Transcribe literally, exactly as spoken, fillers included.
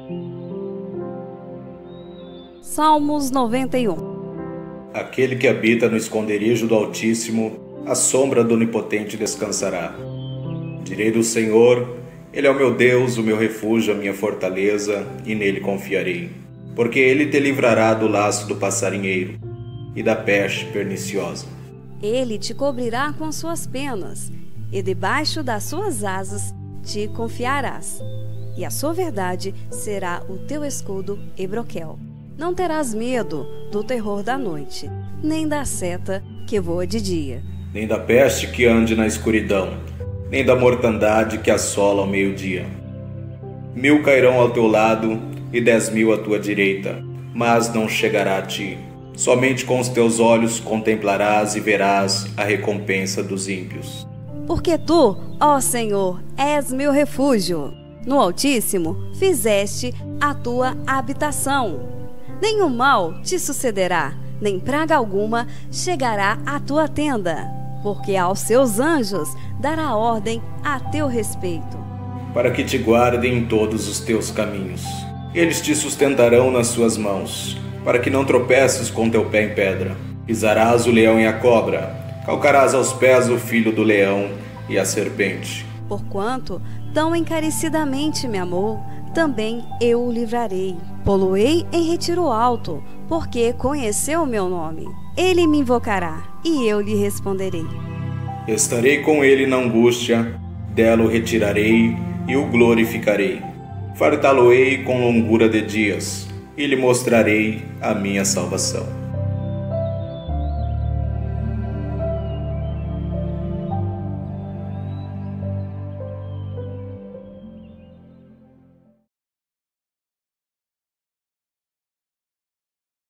Salmos noventa e um. Aquele que habita no esconderijo do Altíssimo, à sombra do Onipotente descansará. Direi do Senhor, Ele é o meu Deus, o meu refúgio, a minha fortaleza, e nele confiarei. Porque Ele te livrará do laço do passarinheiro e da peste perniciosa. Ele te cobrirá com suas penas, e debaixo das suas asas te confiarás. E a sua verdade será o teu escudo e broquel. Não terás medo do terror da noite, nem da seta que voa de dia, Nem da peste que ande na escuridão, nem da mortandade que assola ao meio-dia. Mil cairão ao teu lado e dez mil à tua direita, mas não chegará a ti. Somente com os teus olhos contemplarás e verás a recompensa dos ímpios. Porque tu, ó Senhor, és meu refúgio. No Altíssimo fizeste a tua habitação. Nenhum mal te sucederá, nem praga alguma chegará à tua tenda, porque aos seus anjos dará ordem a teu respeito, para que te guardem em todos os teus caminhos. Eles te sustentarão nas suas mãos, para que não tropeces com teu pé em pedra. Pisarás o leão e a cobra, calcarás aos pés o filho do leão e a serpente. Porquanto tão encarecidamente me amou, também eu o livrarei. Poloei em retiro alto, porque conheceu o meu nome. Ele me invocará, e eu lhe responderei. Estarei com ele na angústia, dela o retirarei e o glorificarei. Fartá-lo-ei com longura de dias, e lhe mostrarei a minha salvação.